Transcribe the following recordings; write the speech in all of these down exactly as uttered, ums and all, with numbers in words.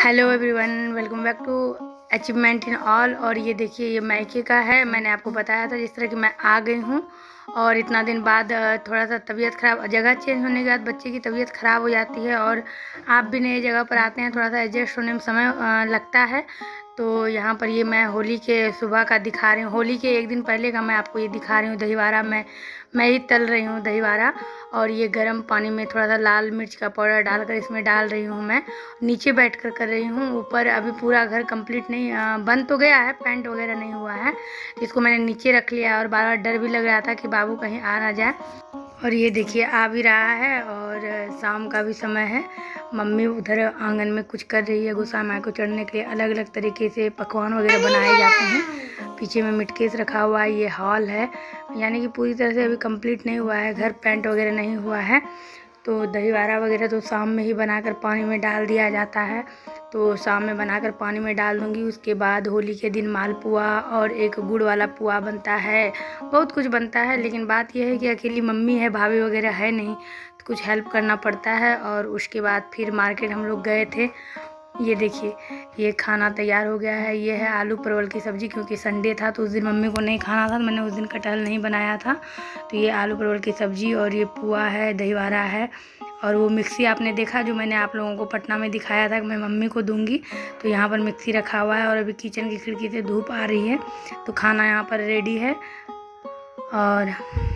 Hello everyone, welcome back to achievement in all. और ये देखिए, ये मायके का है। मैंने आपको बताया था जिस तरह कि मैं आ गई हूँ और इतना दिन बाद थोड़ा सा तबीयत ख़राब, जगह चेंज होने के बाद बच्चे की तबीयत ख़राब हो जाती है और आप भी नई जगह पर आते हैं, थोड़ा सा एडजस्ट होने में समय लगता है। तो यहाँ पर ये मैं होली के सुबह का दिखा रही हूँ, होली के एक दिन पहले का मैं आपको ये दिखा रही हूँ। दहीवारा मैं मैं ही तल रही हूँ दहीवारा, और ये गर्म पानी में थोड़ा सा लाल मिर्च का पाउडर डालकर इसमें डाल रही हूँ। मैं नीचे बैठकर कर रही हूँ, ऊपर अभी पूरा घर कंप्लीट नहीं बन तो गया है, पेंट वगैरह नहीं हुआ है, इसको मैंने नीचे रख लिया। और बार बार डर भी लग रहा था कि बाबू कहीं आ ना जाए। और ये देखिए आ भी रहा है और शाम का भी समय है। मम्मी उधर आंगन में कुछ कर रही है। गोसाई माँ को चढ़ने के लिए अलग अलग तरीके से पकवान वगैरह बनाए जाते हैं। पीछे में मिटकेस रखा हुआ है। ये हॉल है, यानी कि पूरी तरह से अभी कंप्लीट नहीं हुआ है, घर पेंट वगैरह नहीं हुआ है। तो दहीवारा वगैरह तो शाम में ही बनाकर पानी में डाल दिया जाता है, तो शाम में बनाकर पानी में डाल दूँगी। उसके बाद होली के दिन मालपुआ और एक गुड़ वाला पुआ बनता है, बहुत कुछ बनता है। लेकिन बात यह है कि अकेली मम्मी है, भाभी वगैरह है नहीं, तो कुछ हेल्प करना पड़ता है। और उसके बाद फिर मार्केट हम लोग गए थे। ये देखिए, ये खाना तैयार हो गया है। ये है आलू परवल की सब्ज़ी, क्योंकि संडे था तो उस दिन मम्मी को नहीं खाना था, तो मैंने उस दिन कटहल नहीं बनाया था। तो ये आलू परवल की सब्ज़ी और ये पुआ है, दहीवारा है। और वो मिक्सी आपने देखा जो मैंने आप लोगों को पटना में दिखाया था कि मैं मम्मी को दूंगी, तो यहाँ पर मिक्सी रखा हुआ है। और अभी किचन की खिड़की से धूप आ रही है, तो खाना यहाँ पर रेडी है। और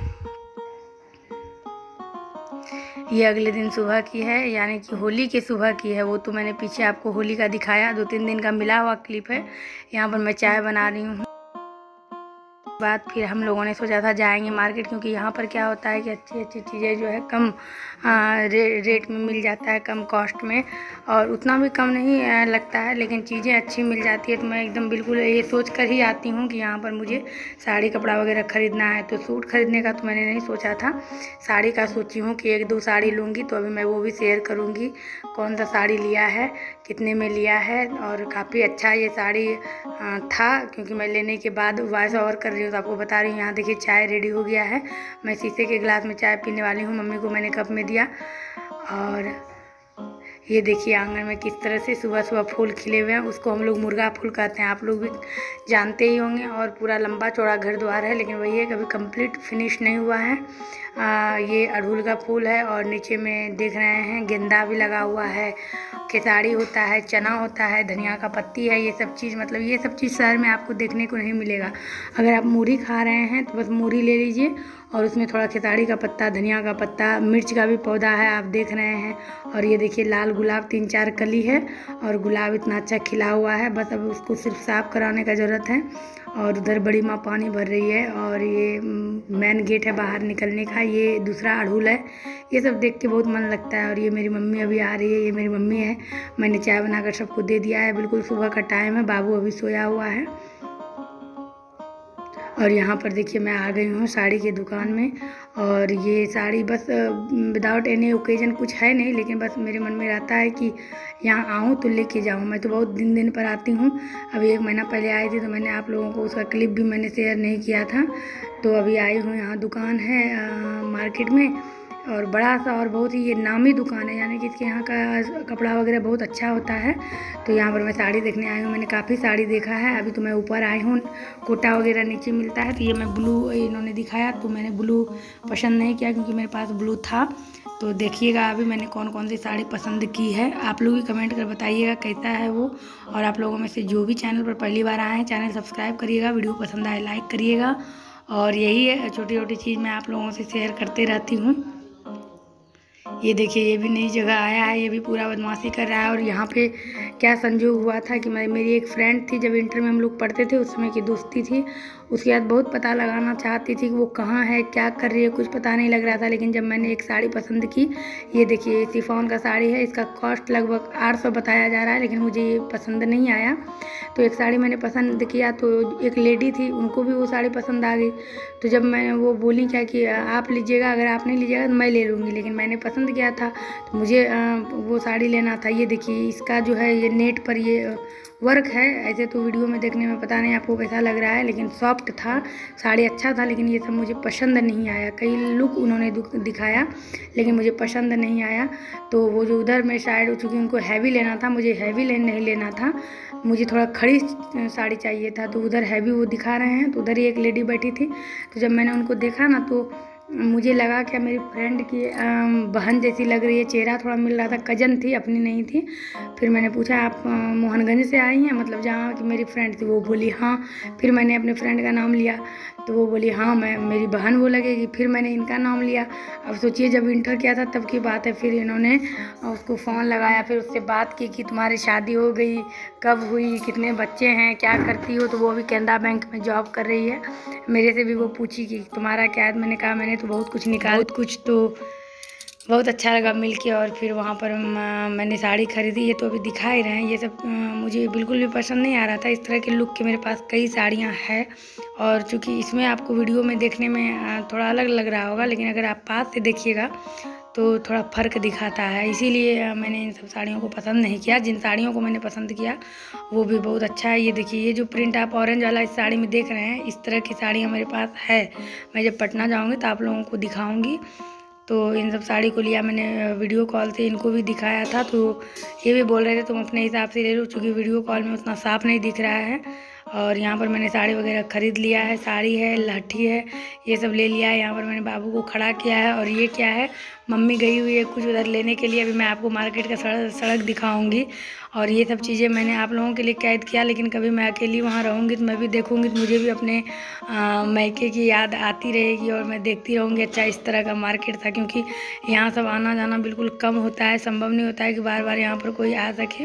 ये अगले दिन सुबह की है, यानी कि होली के सुबह की है। वो तो मैंने पीछे आपको होली का दिखाया, दो तीन दिन का मिला हुआ क्लिप है। यहाँ पर मैं चाय बना रही हूँ। बाद फिर हम लोगों ने सोचा था जाएंगे मार्केट, क्योंकि यहाँ पर क्या होता है कि अच्छी अच्छी चीज़ें जो है कम आ, रे, रेट में मिल जाता है, कम कॉस्ट में। और उतना भी कम नहीं आ, लगता है, लेकिन चीज़ें अच्छी मिल जाती है। तो मैं एकदम बिल्कुल ये सोच कर ही आती हूँ कि यहाँ पर मुझे साड़ी कपड़ा वगैरह ख़रीदना है। तो सूट ख़रीदने का तो मैंने नहीं सोचा था, साड़ी का सोची हूँ कि एक दो साड़ी लूँगी। तो अभी मैं वो भी शेयर करूँगी, कौन सा साड़ी लिया है, कितने में लिया है। और काफ़ी अच्छा ये साड़ी था, क्योंकि मैं लेने के बाद वॉइस ओवर कर रही हूँ तो आपको बता रही हूँ। यहाँ देखिए चाय रेडी हो गया है, मैं शीशे के गिलास में चाय पीने वाली हूँ। मम्मी को मैंने कप में दिया। और ये देखिए आंगन में किस तरह से सुबह सुबह फूल खिले हुए हैं, उसको हम लोग मुर्गा फूल कहते हैं, आप लोग भी जानते ही होंगे। और पूरा लंबा चौड़ा घर द्वार है, लेकिन वही है कभी कंप्लीट फिनिश नहीं हुआ है। आ, ये अड़हुल का फूल है और नीचे में देख रहे हैं गेंदा भी लगा हुआ है, खेसारी होता है, चना होता है, धनिया का पत्ती है। ये सब चीज़, मतलब ये सब चीज़ शहर में आपको देखने को नहीं मिलेगा। अगर आप मूढ़ी खा रहे हैं तो बस मूढ़ी ले लीजिए और उसमें थोड़ा खेसारी का पत्ता, धनिया का पत्ता, मिर्च का भी पौधा है, आप देख रहे हैं। और ये देखिए लाल गुलाब तीन चार कली है और गुलाब इतना अच्छा खिला हुआ है, बस अब उसको सिर्फ साफ़ कराने का ज़रूरत है। और उधर बड़ी माँ पानी भर रही है। और ये मेन गेट है बाहर निकलने का, ये दूसरा अड़हुल है। ये सब देख के बहुत मन लगता है। और ये मेरी मम्मी अभी आ रही है, ये मेरी मम्मी है। मैंने चाय बनाकर सबको दे दिया है, बिल्कुल सुबह का टाइम है, बाबू अभी सोया हुआ है। और यहाँ पर देखिए मैं आ गई हूँ साड़ी की दुकान में। और ये साड़ी बस विदाउट एनी ओकेजन कुछ है नहीं, लेकिन बस मेरे मन में रहता है कि यहाँ आऊँ तो लेके जाऊँ। मैं तो बहुत दिन दिन पर आती हूँ, अभी एक महीना पहले आई थी तो मैंने आप लोगों को उसका क्लिप भी मैंने शेयर नहीं किया था। तो अभी आई हूँ, यहाँ दुकान है आ, मार्केट में, और बड़ा सा और बहुत ही ये नामी दुकान है, यानी कि इसके यहाँ का कपड़ा वगैरह बहुत अच्छा होता है। तो यहाँ पर मैं साड़ी देखने आई हूँ। मैंने काफ़ी साड़ी देखा है, अभी तो मैं ऊपर आई हूँ, कोटा वगैरह नीचे मिलता है। तो ये मैं ब्लू इन्होंने दिखाया, तो मैंने ब्लू पसंद नहीं किया क्योंकि मेरे पास ब्लू था। तो देखिएगा अभी मैंने कौन कौन सी साड़ी पसंद की है, आप लोग भी कमेंट कर बताइएगा कैसा है वो। और आप लोगों में से जो भी चैनल पर पहली बार आए हैं, चैनल सब्सक्राइब करिएगा, वीडियो पसंद आए लाइक करिएगा। और यही है छोटी छोटी चीज़ मैं आप लोगों से शेयर करते रहती हूँ। ये देखिए ये भी नई जगह आया है, ये भी पूरा बदमाशी कर रहा है। और यहाँ पे क्या संजोग हुआ था कि मैं, मेरी एक फ्रेंड थी, जब इंटर में हम लोग पढ़ते थे उस समय की दोस्ती थी, उसके बाद बहुत पता लगाना चाहती थी कि वो कहाँ है, क्या कर रही है, कुछ पता नहीं लग रहा था। लेकिन जब मैंने एक साड़ी पसंद की, ये देखिए शिफॉन का साड़ी है, इसका कॉस्ट लगभग आठ सौ बताया जा रहा है, लेकिन मुझे ये पसंद नहीं आया। तो एक साड़ी मैंने पसंद किया, तो एक लेडी थी, उनको भी वो साड़ी पसंद आ गई। तो जब मैं वो बोली क्या कि आप लीजिएगा, अगर आप नहीं लीजिएगा तो मैं ले लूँगी, लेकिन मैंने पसंद किया था तो मुझे वो साड़ी लेना था। ये देखिए इसका जो है ये नेट पर ये वर्क है। ऐसे तो वीडियो में देखने में पता नहीं आपको कैसा लग रहा है, लेकिन सॉफ्ट था, साड़ी अच्छा था, लेकिन ये सब मुझे पसंद नहीं आया। कई लुक उन्होंने दिखाया लेकिन मुझे पसंद नहीं आया। तो वो जो उधर में साइड हो चुकी उनको हैवी लेना था, मुझे हैवी लेन नहीं लेना था, मुझे थोड़ा खड़ी साड़ी चाहिए था। तो उधर हैवी वो दिखा रहे हैं, तो उधर ही एक लेडी बैठी थी। तो जब मैंने उनको देखा ना तो मुझे लगा कि मेरी फ्रेंड की बहन जैसी लग रही है, चेहरा थोड़ा मिल रहा था, कजन थी, अपनी नहीं थी। फिर मैंने पूछा आप मोहनगंज से आई हैं, मतलब जहाँ की मेरी फ्रेंड थी। वो बोली हाँ। फिर मैंने अपने फ्रेंड का नाम लिया तो वो बोली हाँ मैं मेरी बहन वो लगेगी। फिर मैंने इनका नाम लिया। अब सोचिए जब इंटर किया था तब की बात है। फिर इन्होंने उसको फ़ोन लगाया, फिर उससे बात की कि तुम्हारी शादी हो गई, कब हुई, कितने बच्चे हैं, क्या करती हो। तो वो भी कैनरा बैंक में जॉब कर रही है। मेरे से भी वो पूछी कि तुम्हारा क्या है। मैंने कहा मैंने तो बहुत कुछ निकाल बहुत कुछ। तो बहुत अच्छा लगा मिल के। और फिर वहाँ पर मैंने साड़ी खरीदी। ये तो अभी दिखा ही रहे हैं। ये सब मुझे बिल्कुल भी पसंद नहीं आ रहा था। इस तरह के लुक के मेरे पास कई साड़ियाँ हैं, और चूँकि इसमें आपको वीडियो में देखने में थोड़ा अलग लग रहा होगा, लेकिन अगर आप पास से देखिएगा तो थोड़ा फ़र्क दिखाता है। इसीलिए मैंने इन सब साड़ियों को पसंद नहीं किया। जिन साड़ियों को मैंने पसंद किया वो भी बहुत अच्छा है। ये देखिए, ये जो प्रिंट आप ऑरेंज वाला इस साड़ी में देख रहे हैं, इस तरह की साड़ियाँ मेरे पास है। मैं जब पटना जाऊँगी तो आप लोगों को दिखाऊँगी। तो इन सब साड़ी को लिया मैंने वीडियो कॉल से, इनको भी दिखाया था। तो ये भी बोल रहे थे तुम अपने हिसाब से ले लो, चूँकि वीडियो कॉल में उतना साफ़ नहीं दिख रहा है। और यहाँ पर मैंने साड़ी वगैरह ख़रीद लिया है। साड़ी है, लहठी है, ये सब ले लिया है। यहाँ पर मैंने बाबू को खड़ा किया है। और ये क्या है, मम्मी गई हुई है कुछ उधर लेने के लिए। अभी मैं आपको मार्केट का सड़क सड़क दिखाऊंगी। और ये सब चीज़ें मैंने आप लोगों के लिए कैद किया, लेकिन कभी मैं अकेली वहाँ रहूँगी तो मैं भी देखूँगी तो मुझे भी अपने मायके की याद आती रहेगी और मैं देखती रहूँगी। अच्छा, इस तरह का मार्केट था, क्योंकि यहाँ सब आना जाना बिल्कुल कम होता है, संभव नहीं होता है कि बार बार यहाँ पर कोई आ सके।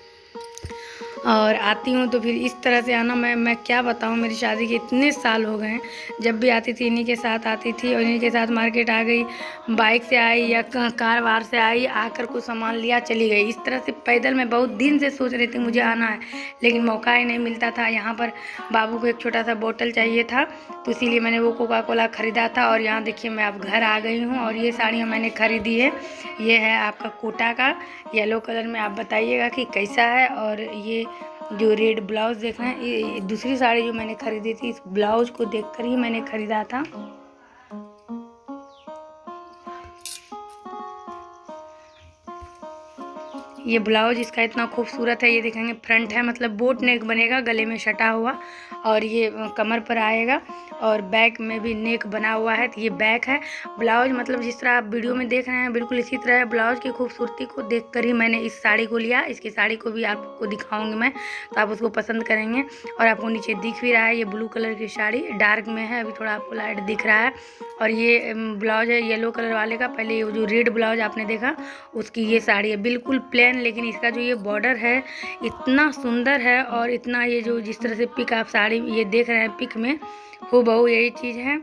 और आती हूँ तो फिर इस तरह से आना, मैं मैं क्या बताऊँ, मेरी शादी के इतने साल हो गए हैं। जब भी आती थी इन्हीं के साथ आती थी, और इन्हीं के साथ मार्केट आ गई, बाइक से आई या कार वार से आई, आकर कुछ सामान लिया चली गई। इस तरह से पैदल मैं बहुत दिन से सोच रही थी मुझे आना है, लेकिन मौका ही नहीं मिलता था। यहाँ पर बाबू को एक छोटा सा बोतल चाहिए था, तो इसीलिए मैंने वो कोका कोला ख़रीदा था। और यहाँ देखिए मैं अब घर आ गई हूँ, और ये साड़ियाँ मैंने ख़रीदी है। ये है आपका कोटा का येलो कलर में, आप बताइएगा कि कैसा है। और ये जो रेड ब्लाउज़ देख रहे हैं, ये दूसरी साड़ी जो मैंने ख़रीदी थी, इस ब्लाउज़ को देखकर ही मैंने ख़रीदा था। ये ब्लाउज इसका इतना खूबसूरत है। ये देखेंगे फ्रंट है, मतलब बोट नेक बनेगा, गले में सटा हुआ, और ये कमर पर आएगा, और बैक में भी नेक बना हुआ है। तो ये बैक है। ब्लाउज मतलब जिस तरह आप वीडियो में देख रहे हैं बिल्कुल इसी तरह है। ब्लाउज की खूबसूरती को देखकर ही मैंने इस साड़ी को लिया। इसकी साड़ी को भी आपको दिखाऊंगी मैं, तो आप उसको पसंद करेंगे। और आपको नीचे दिख भी रहा है, ये ब्लू कलर की साड़ी डार्क में है, अभी थोड़ा आपको लाइट दिख रहा है। और ये ब्लाउज है येलो कलर वाले का। पहले ये जो रेड ब्लाउज आपने देखा उसकी ये साड़ी है, बिल्कुल प्लेन, लेकिन इसका जो ये बॉर्डर है इतना सुंदर है। और इतना ये जो जिस तरह से पिक आप साड़ी ये देख रहे हैं पिक में, हूबहू यही चीज़ है।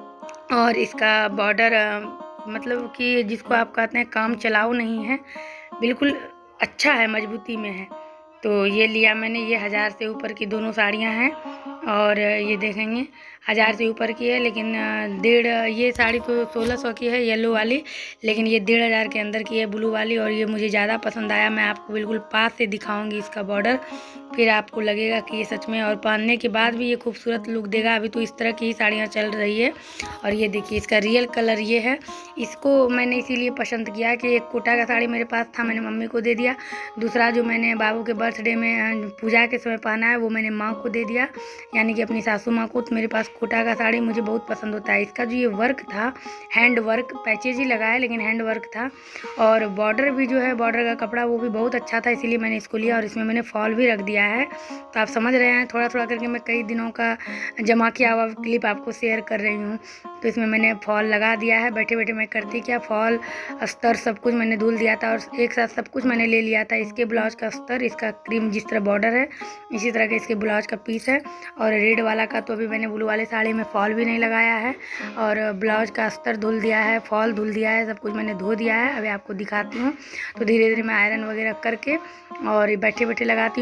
और इसका बॉर्डर मतलब कि जिसको आप कहते हैं काम चलाऊ नहीं है, बिल्कुल अच्छा है, मजबूती में है। तो ये लिया मैंने। ये हज़ार से ऊपर की दोनों साड़ियाँ हैं, और ये देखेंगे हज़ार से ऊपर की है, लेकिन डेढ़ ये साड़ी तो सोलह सौ की है येलो वाली, लेकिन ये डेढ़ हज़ार के अंदर की है ब्लू वाली। और ये मुझे ज़्यादा पसंद आया। मैं आपको बिल्कुल पास से दिखाऊंगी इसका बॉर्डर, फिर आपको लगेगा कि ये सच में, और पहनने के बाद भी ये खूबसूरत लुक देगा। अभी तो इस तरह की ही साड़ियाँ चल रही है। और ये देखिए इसका रियल कलर ये है। इसको मैंने इसीलिए पसंद किया कि एक कोटा का साड़ी मेरे पास था, मैंने मम्मी को दे दिया। दूसरा जो मैंने बाबू के बर्थडे में पूजा के समय पहना है वो मैंने माँ को दे दिया, यानी कि अपनी सासू माँ को। तो मेरे पास कोटा का साड़ी मुझे बहुत पसंद होता है। इसका जो ये वर्क था, हैंड वर्क, पैचेज ही लगा है लेकिन हैंड वर्क था। और बॉर्डर भी जो है, बॉर्डर का कपड़ा वो भी बहुत अच्छा था, इसीलिए मैंने इसको लिया। और इसमें मैंने फॉल भी रख दिया है, तो आप समझ रहे हैं थोड़ा थोड़ा करके मैं कई दिनों का जमा किया हुआ क्लिप आपको शेयर कर रही हूँ। तो इसमें मैंने फॉल लगा दिया है। बैठे बैठे मैं करती क्या, फॉल अस्तर सब कुछ मैंने धुल दिया था, और एक साथ सब कुछ मैंने ले लिया था। इसके ब्लाउज का अस्तर, इसका क्रीम जिस तरह बॉर्डर है इसी तरह के इसके ब्लाउज का पीस है। और रेड वाला का तो अभी मैंने ब्लू वाले साड़ी में फॉल भी नहीं लगाया है, और ब्लाउज का अस्तर धुल दिया है, फॉल धुल दिया है, सब कुछ मैंने धो दिया है। अभी आपको दिखाती हूँ। तो धीरे धीरे मैं आयरन वगैरह करके और बैठे बैठे लगाती हूँ। यहाँ पर पैर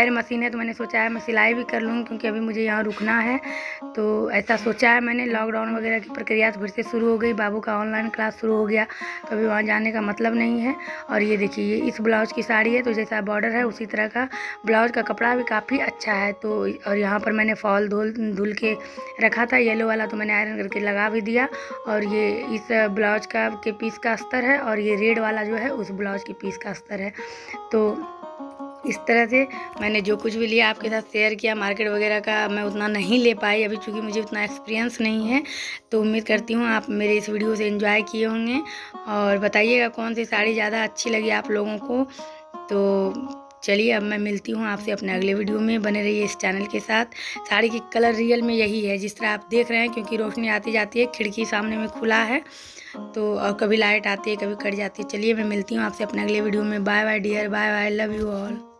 पैर मशीन है तो मैंने सोचा है मैं सिलाई भी कर लूँ, क्योंकि अभी मुझे यहाँ रुकना है। तो ऐसा सोचा है मैंने। लॉकडाउन वगैरह की प्रक्रिया तो फिर से शुरू हो गई, बाबू का ऑनलाइन क्लास शुरू हो गया, तो अभी वहाँ जाने का मतलब नहीं है। और ये देखिए, ये इस ब्लाउज की साड़ी है, तो जैसा बॉर्डर है उसी तरह का ब्लाउज का कपड़ा भी काफ़ी अच्छा है। तो और यहाँ पर मैंने फॉल धुल धुल के रखा था, येलो वाला तो मैंने आयरन करके लगा भी दिया। और ये इस ब्लाउज का के पीस का अस्तर है, और ये रेड वाला जो है उस ब्लाउज के पीस का अस्तर है। तो इस तरह से मैंने जो कुछ भी लिया आपके साथ शेयर किया। मार्केट वगैरह का मैं उतना नहीं ले पाई अभी, चूँकि मुझे उतना एक्सपीरियंस नहीं है। तो उम्मीद करती हूँ आप मेरे इस वीडियो से एंजॉय किए होंगे, और बताइएगा कौन सी साड़ी ज़्यादा अच्छी लगी आप लोगों को। तो चलिए अब मैं मिलती हूँ आपसे अपने अगले वीडियो में। बने रहिए इस चैनल के साथ। साड़ी की कलर रियल में यही है जिस तरह आप देख रहे हैं, क्योंकि रोशनी आती जाती है, खिड़की सामने में खुला है, तो और कभी लाइट आती है कभी कट जाती है। चलिए मैं मिलती हूँ आपसे अपने अगले वीडियो में। Bye bye dear, bye bye, love you all.